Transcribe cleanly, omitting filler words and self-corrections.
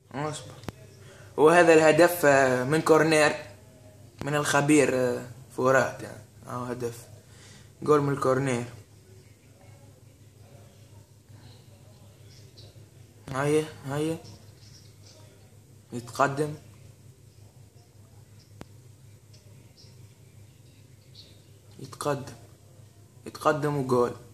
اصبر. وهذا الهدف من كورنير من الخبير فورات يعني. هدف جول من الكورنير. هيا هيا يتقدم. يتقدم. يتقدم وجول.